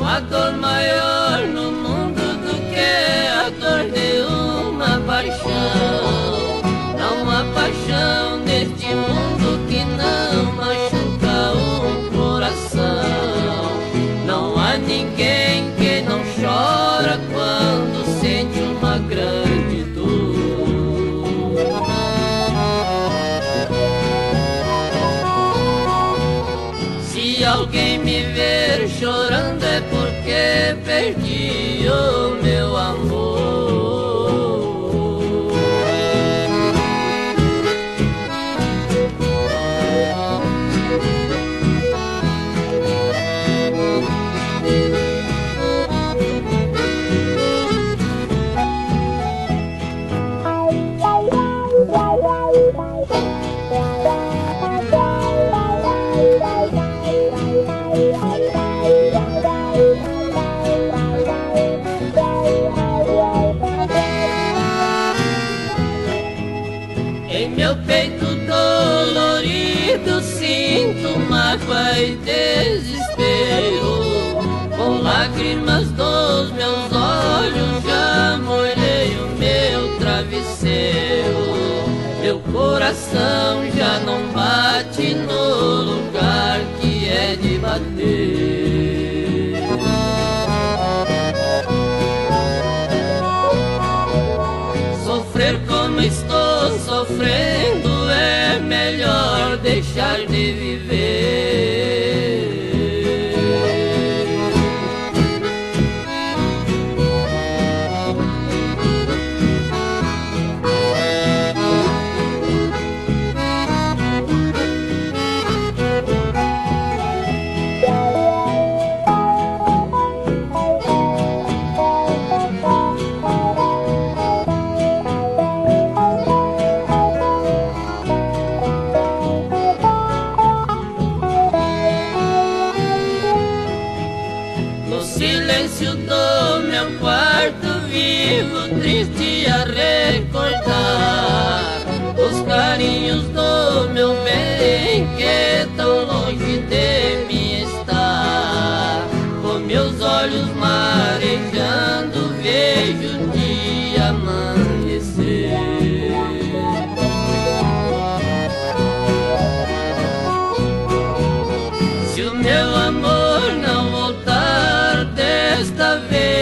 há dor maior no mundo do que a dor de uma paixão. Não há paixão neste mundo que não machuca um coração. Não há ninguém que não chora quando sente uma grande dor. Se alguém me ver chorando é porque perdi o meu amor. Em meu peito dolorido sinto mágoa e desespero. Com lágrimas dos meus olhos já molhei o meu travesseiro. Meu coração já não bate no lugar que é de bater. Sofrer como estou sofrendo é melhor deixar de viver. No silêncio do meu quarto vivo triste a recordar os carinhos do meu bem que tão longe de mim está. Com meus olhos marejando vejo o dia amanhecer. Se o meu amor não voltar desta vez,